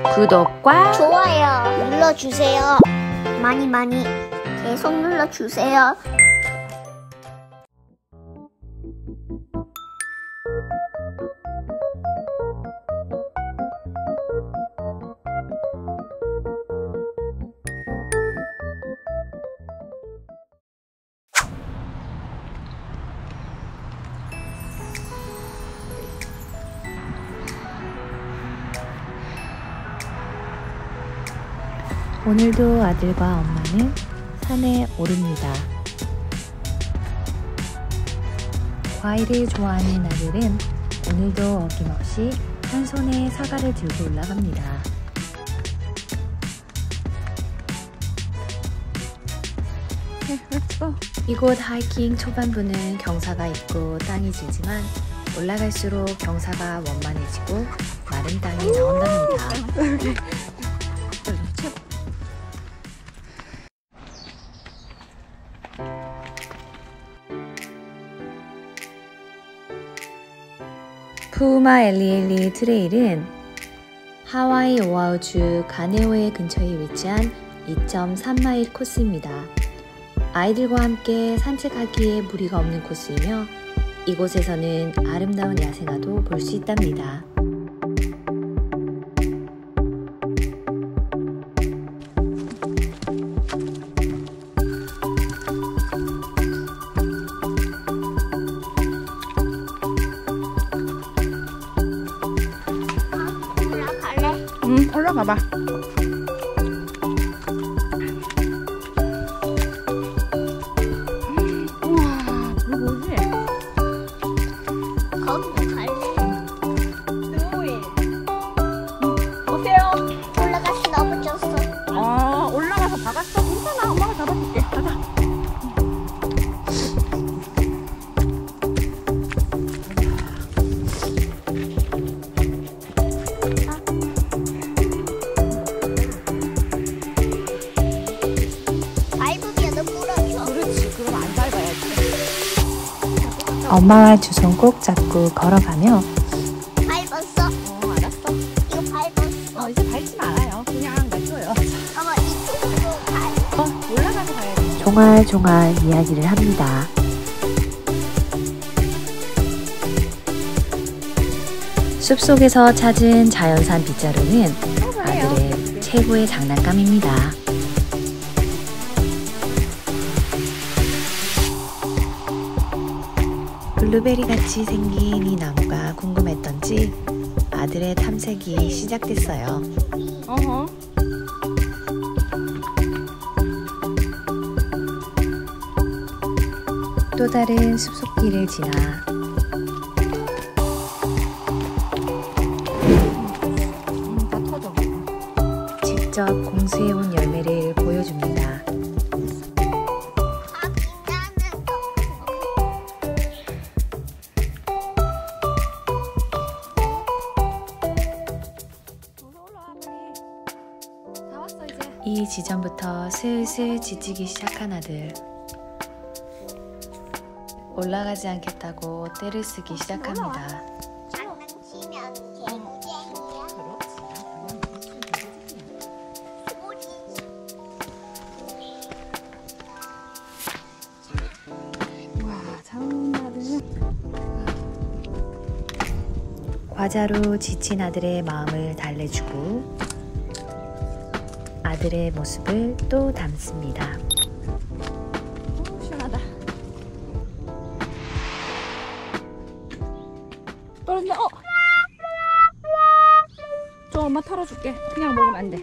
구독과 좋아요 눌러주세요. 많이 계속 눌러주세요. 오늘도 아들과 엄마는 산에 오릅니다. 과일을 좋아하는 아들은 오늘도 어김없이 한 손에 사과를 들고 올라갑니다. 이곳 하이킹 초반부는 경사가 있고 땅이 질지만 올라갈수록 경사가 원만해지고 마른 땅이 나온답니다. 푸우마 엘리엘리 트레일은 하와이 오아우주 가네오에 근처에 위치한 2.3마일 코스입니다. 아이들과 함께 산책하기에 무리가 없는 코스이며 이곳에서는 아름다운 야생화도 볼 수 있답니다. 올라가봐. 우와, 불 뭐지? 거기 갈래? 오세요. 올라가시 넘어졌어. 올라가서 박았어. 괜찮아. 엄마가 잡아줄게. 가자. 엄마와 두 손 꼭 잡고 걸어가며 밟았어? 알았어. 이거 밟았어. 이제 밟지 말아요. 그냥 놔둬요. 어머 이쪽으로 가. 올라가서 가야 돼. 종알종알 이야기를 합니다. 숲속에서 찾은 자연산 빗자루는 아들의 최고의 장난감입니다. 블루베리 같이 생긴 이 나무가 궁금했던지 아들의 탐색이 시작됐어요. 또 다른 숲속길을 지나 다 터져. 직접 공수해온 열매를 보여줍니다. 이 지점부터 슬슬 지치기 시작한 아들. 올라가지 않겠다고 떼를 쓰기 시작합니다. 장난치면 개구쟁이야. 우와, 참 아들. 과자로 지친 아들의 마음을 달래주고 아들의 모습을 또 담습니다. 시원하다. 떨어진다. 저 엄마 털어줄게. 그냥 먹으면 안 돼.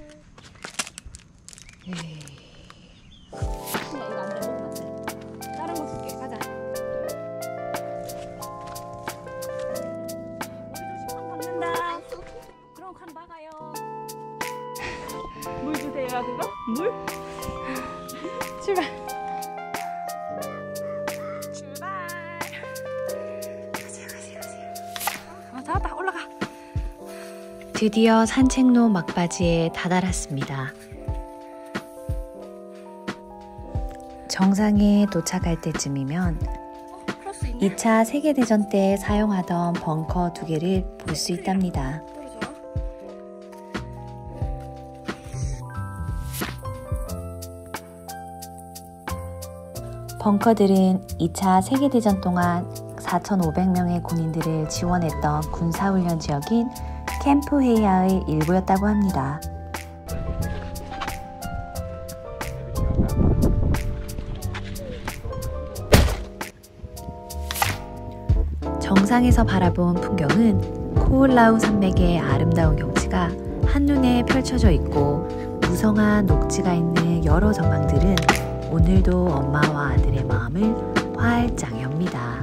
이거 안 돼. 먹으면 안 돼. 다른 거 줄게. 가자. 우리 조심 칸 박는다. 그럼 칸 박아요. 물 주세요, 그거? 물? 출발. 잡았다. 올라가. 드디어 산책로 막바지에 다다랐습니다. 정상에 도착할 때쯤이면 2차 세계대전 때 사용하던 벙커 2개를 볼 수 있답니다. 벙커들은 2차 세계대전 동안 4,500명의 군인들을 지원했던 군사훈련 지역인 캠프 헤이아의 일부였다고 합니다. 정상에서 바라본 풍경은 코올라우 산맥의 아름다운 경치가 한눈에 펼쳐져 있고 무성한 녹지가 있는 여러 전망들은 오늘도 엄마와 아들의 마음을 활짝 엽니다.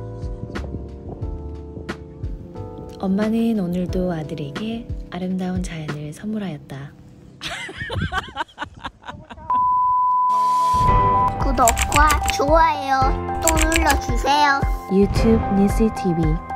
엄마는 오늘도 아들에게 아름다운 자연을 선물하였다. 구독과 좋아요 또 눌러주세요. 유튜브 니스 TV